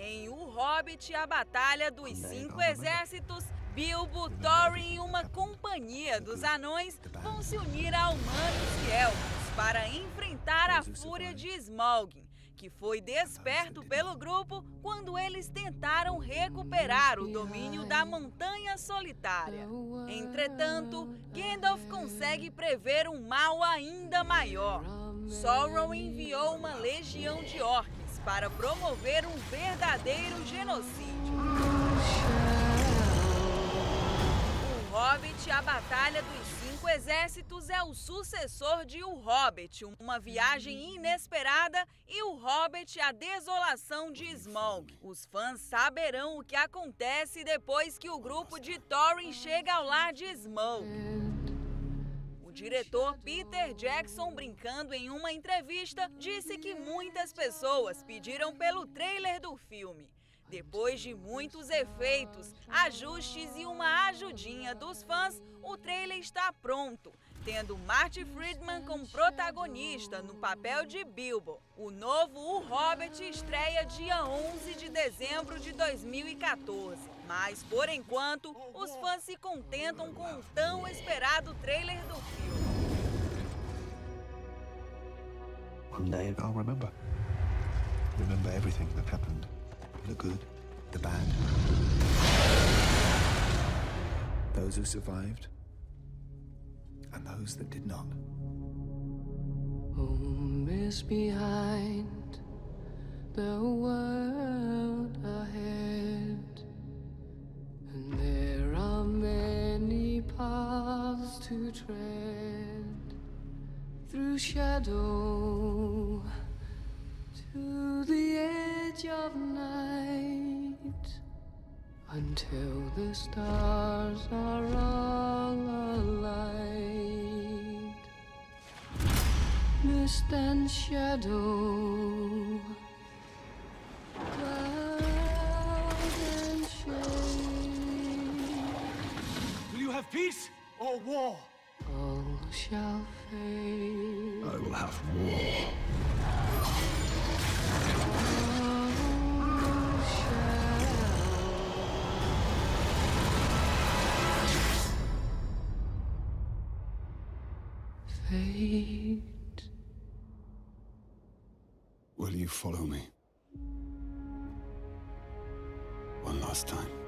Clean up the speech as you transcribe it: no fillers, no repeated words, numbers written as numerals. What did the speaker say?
Em O Hobbit, a Batalha dos Cinco Exércitos, Bilbo, Thorin e uma companhia dos anões vão se unir a humanos e elfos para enfrentar a fúria de Smaug, que foi desperto pelo grupo quando eles tentaram recuperar o domínio da Montanha Solitária. Entretanto, Gandalf consegue prever um mal ainda maior. Sauron enviou uma legião de orcs para promover um verdadeiro genocídio. O Hobbit, a Batalha dos Cinco Exércitos, é o sucessor de O Hobbit, uma viagem inesperada, e O Hobbit, a desolação de Smaug. Os fãs saberão o que acontece depois que o grupo de Thorin chega ao lar de Smaug. O diretor Peter Jackson, brincando em uma entrevista, disse que muitas pessoas pediram pelo trailer do filme. Depois de muitos efeitos, ajustes e uma ajudinha dos fãs, o trailer está pronto, tendo Marty Friedman como protagonista no papel de Bilbo. O novo O Hobbit estreia dia 11 de dezembro de 2014. Mas, por enquanto, os fãs se contentam com o tão esperado trailer do filme. One day I'll remember. Remember everything that happened. The good, the bad. Those who survived, and those that did not. Home is behind, the world ahead, and there are many paths to tread, through shadow to the edge of night, until the stars are all alight. Mist and shadow, cloud and shade. Will you have peace or war? All shall fade. I will have war. Fate. Will you follow me? One last time.